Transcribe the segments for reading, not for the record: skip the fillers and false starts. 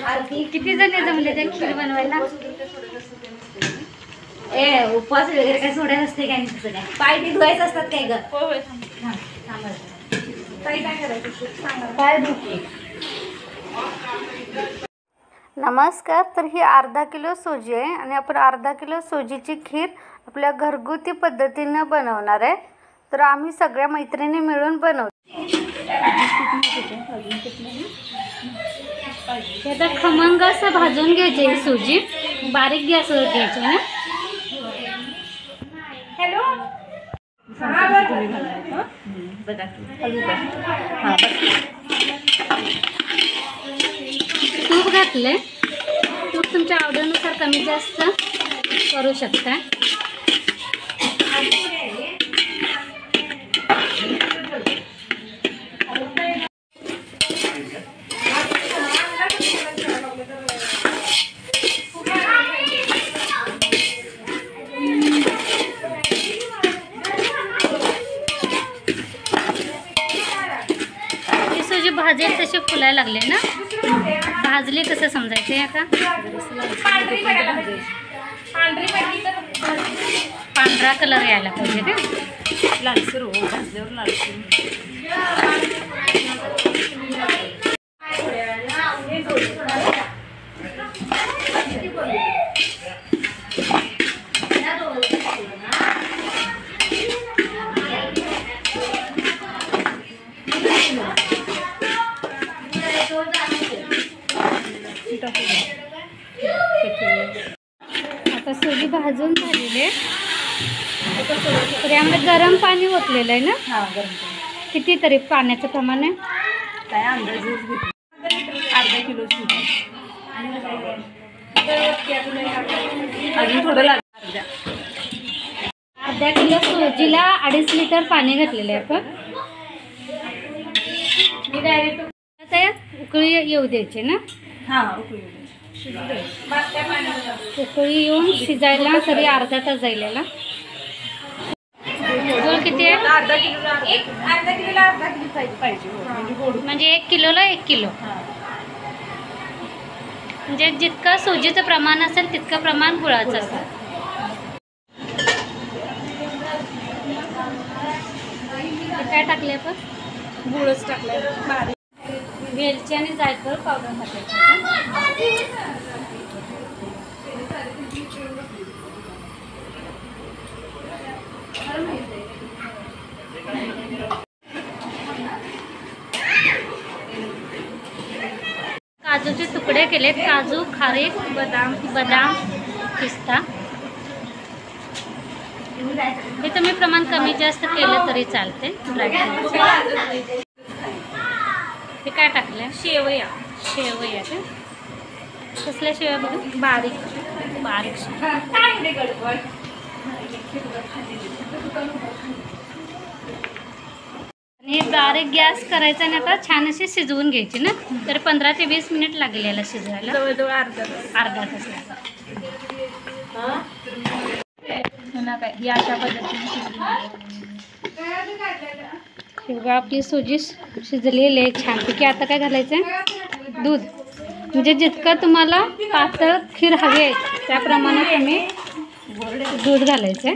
किती जण जमले त्या खीर बनवायला? उपवास वगैरे काय सोडायचं असते काय? तसं काय पाय ती धुवायचं असतात काय ग? नमस्कार. तर ही अर्धा किलो सोजी आहे आणि आपण अर्धा किलो सोजीची खीर आपल्या घरगुती पद्धतीने बनवणार आहे. तर आम्ही सगळ्या मैत्रिणी मिळून बनवतो. आता खमंग असं भाजून घ्यायचे सोजी, बारीक गॅसवर घ्यायचे ना. हॅलो तूप घातले. तूप तुमच्या आवडीनुसार कमी जास्त करू शकता. भाजेल तसे फुलायला लागले ना. भाजले कसं समजायचे आता? पांढरा कलर यायला पाहिजे का? लालसर हो, भाजल्यावर लालसर. आता सोजी भाजून झालेले. तर यामध्ये गरम पाणी ओतलेलं आहे ना. किती तरी पाण्याचं प्रमाण आहे काय अंदाजे? अर्धा किलो सोजी. अजून थोडं लागतं. अर्धा किलो सोजीला 2.5 लिटर पाणी घातलेलं आहे आपण. आता उकळी येऊ द्यायची ना. उकळी येऊन शिजायला तरी अर्धा तास जाईल याला. गोड किती आहे? अर्धा किलोला अर्धा किलो पाहिजे. म्हणजे 1 किलोला 1 किलो. म्हणजे जितकं सोजीचं प्रमाण असेल तितकं प्रमाण गुळाचं असेल. काय टाकले आपण? गुळच टाकलाय. वेलची आणि जायफळ पावडर टाकायची. काजूचे तुकडे केलेत. काजू, खारीक, बदाम पिस्ता. हे तुम्ही प्रमाण कमी जास्त केलं तरी चालते. हे काय टाकलं? शेवया का? कसल्या शेवया बघा? बारीक आणि बारीक गॅस करायचा आणि आता छान अशी शिजवून घ्यायची ना. तर 15 ते 20 मिनिट लागेल याला शिजवायला. जवळजवळ अर्धा तास. ही अशा पद्धतीने आपली सोजी शिजलेली आहे छानपैकी. आता काय घालायचं आहे? दूध. म्हणजे जितकं तुम्हाला पातळ खीर हवी आहे त्याप्रमाणे तुम्ही दूध घालायचं आहे.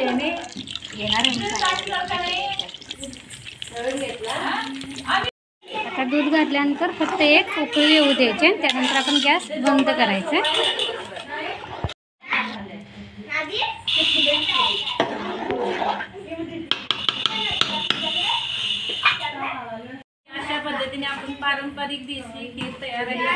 आता दूध घातल्यानंतर फक्त एक उकळी येऊ द्यायची. त्यानंतर आपण गॅस बंद करायचा. अशा पद्धतीने आपण पारंपरिक देशी खीर तयार आहे.